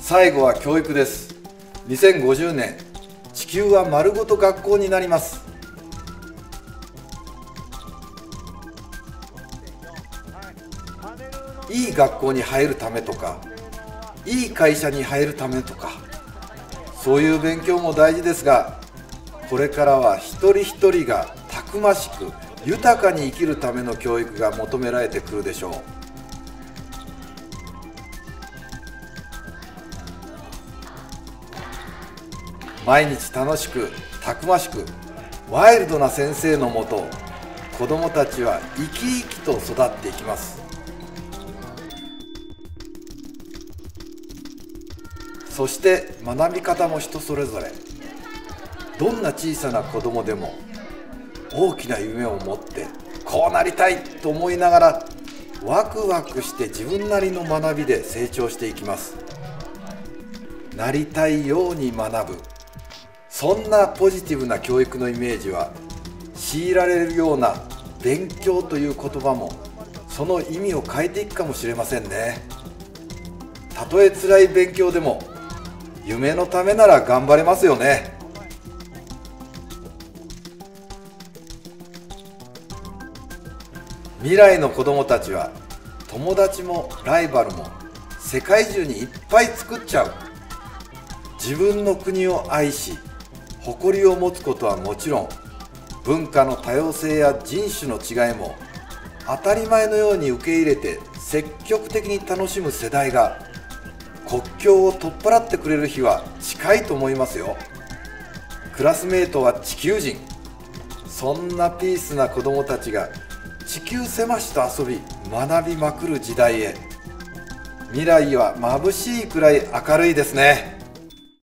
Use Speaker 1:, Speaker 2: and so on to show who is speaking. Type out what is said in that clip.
Speaker 1: 最後は教育です。2050年、地球は丸ごと学校になります。いい学校に入るためとか、いい会社に入るためとか、そういう勉強も大事ですが、これからは一人一人がたくましく豊かに生きるための教育が求められてくるでしょう。毎日楽しくたくましくワイルドな先生のもと、子どもたちは生き生きと育っていきます。そして学び方も人それぞれ。どんな小さな子どもでも大きな夢を持ってこうなりたいと思いながらワクワクして自分なりの学びで成長していきます。なりたいように学ぶ、そんなポジティブな教育のイメージは、強いられるような勉強という言葉もその意味を変えていくかもしれませんね。たとえ辛い勉強でも夢のためなら頑張れますよね。未来の子どもたちは友達もライバルも世界中にいっぱい作っちゃう。自分の国を愛し誇りを持つことはもちろん、文化の多様性や人種の違いも当たり前のように受け入れて積極的に楽しむ世代が、国境を取っ払ってくれる日は近いと思いますよ。クラスメートは地球人、そんなピースな子どもたちが地球狭しと遊び学びまくる時代へ、未来は眩しいくらい明るいですね。